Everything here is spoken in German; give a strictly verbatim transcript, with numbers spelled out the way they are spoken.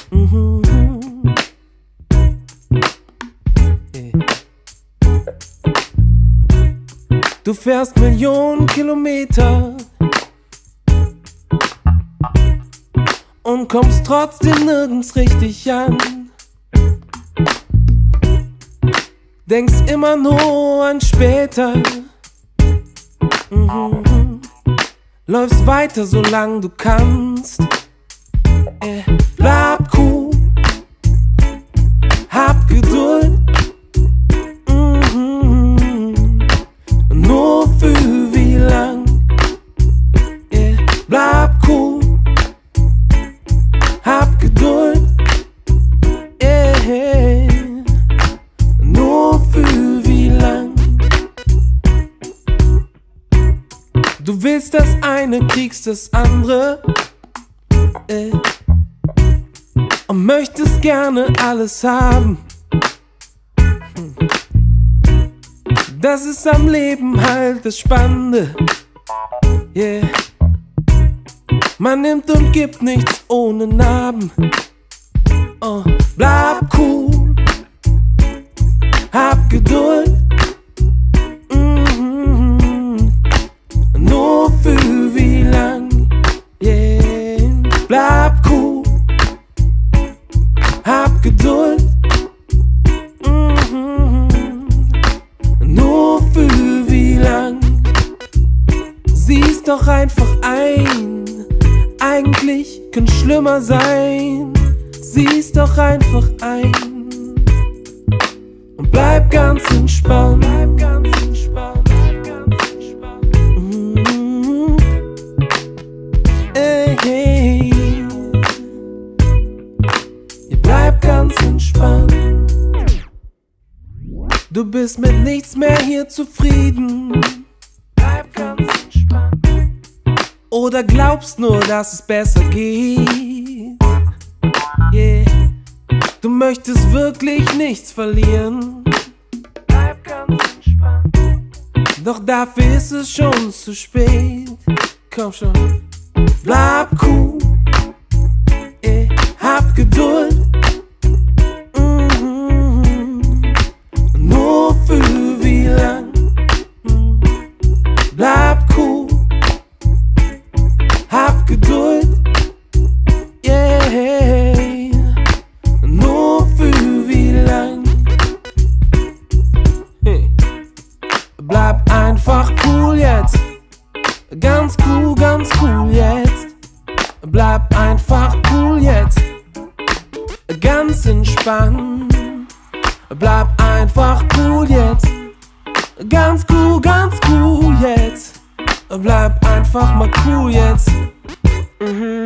Mhm. Yeah. Du fährst Millionen Kilometer und kommst trotzdem nirgends richtig an. Denkst immer nur an später. Mhm. Läufst weiter, solange du kannst. Äh, bleib cool, hab Geduld. Mhm. Nur für wie lang? Äh, bleib cool, hab Geduld. Äh, nur für wie lang? Du willst das eine, kriegst das andere. Äh, und möchtest gerne alles haben. Hm. Das ist am Leben halt das Spannende. Yeah. Man nimmt und gibt nichts ohne Narben. Oh, bleib cool, hab Geduld. Mhm. Nur für wie lang? Yeah. Bleib cool, hab Geduld. Mhm. Nur für wie lang? Sieh's doch einfach ein, eigentlich könnte schlimmer sein. Sieh's doch einfach ein und bleib ganz entspannt. Bleib ganz entspannt. Bleib ganz entspannt. Mhm. Ey, hey. Bleib ganz entspannt. Du bist mit nichts mehr hier zufrieden. Bleib ganz entspannt. Oder glaubst nur, dass es besser geht. Yeah. Du möchtest wirklich nichts verlieren. Bleib ganz entspannt. Doch dafür ist es schon zu spät. Komm schon. Bleib cool, yeah. Hab Geduld. Mhm. Nur für wie lang? Mhm. Bleib cool, hab Geduld. Yeah. Nur für wie lang? Hey. Bleib einfach cool jetzt. Ganz cool, ganz cool jetzt. Bleib einfach cool jetzt. Ganz entspannt. Bleib einfach cool jetzt. Ganz cool, ganz cool jetzt. Bleib einfach mal cool jetzt. Mhm.